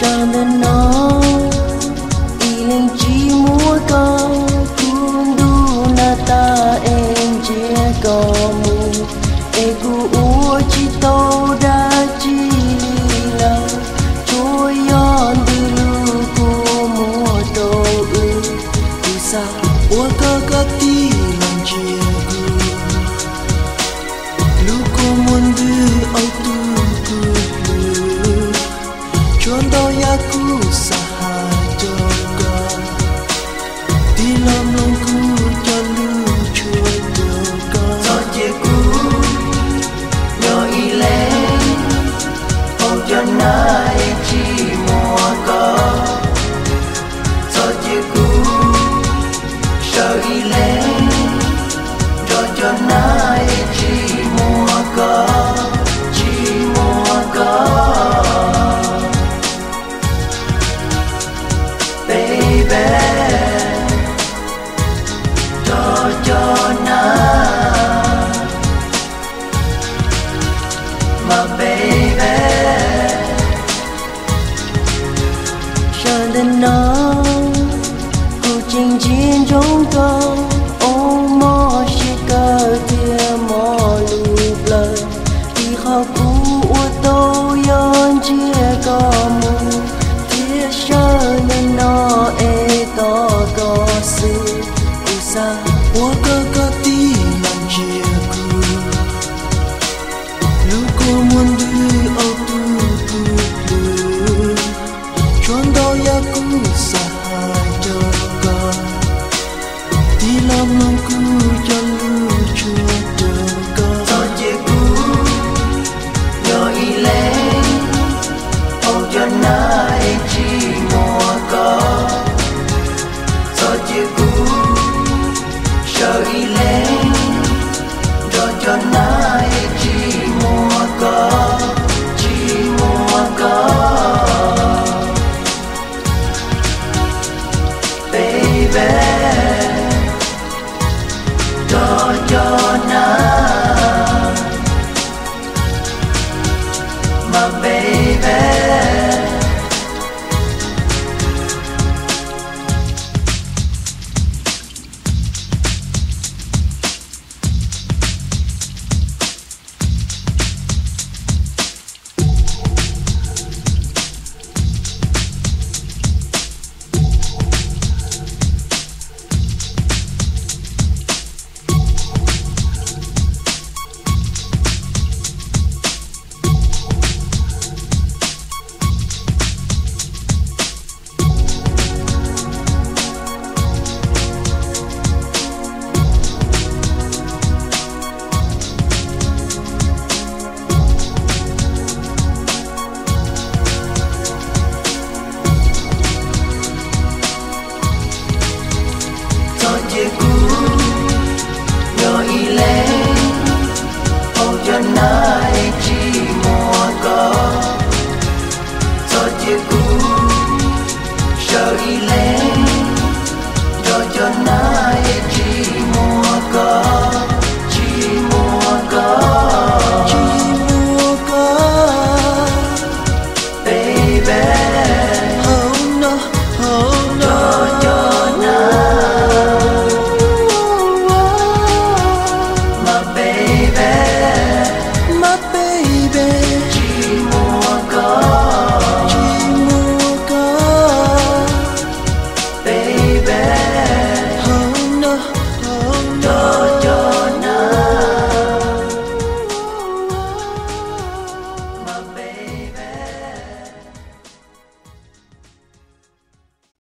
Chẳng nên nói ý lên chỉ múa con cũng đủ na ta em chia có mù e cu ua chỉ tàu đã chỉ là trôi yon dulu ku mua đồ tu sa ua cơ cơ ti làm chia gu lu ku muốn đưa au tu Chondo yaku sahajaga Dilam longku jalu chodoga Sojeku nyo ileng Ojana echi moaka Sojeku sho ileng Jojana echi moaka Chi moaka Chẳng nói cô chinh chiến trong câu ôm mò chỉ cơ tia mò lụp lời thì họ cũ ô tô yon chia có mù tia sơ nên nó e to có sự cô xa ô cơ tí làm chia cô lúc cô muốn đưa ô tô Chondo yaku sahajaga Dilam longku jalu chodoga Sojeku nyo ileng Ojana echi moaka Sojeku sho ileng Jojana echi moaka Chi moaka My baby Sojeku nyo ileng Ojana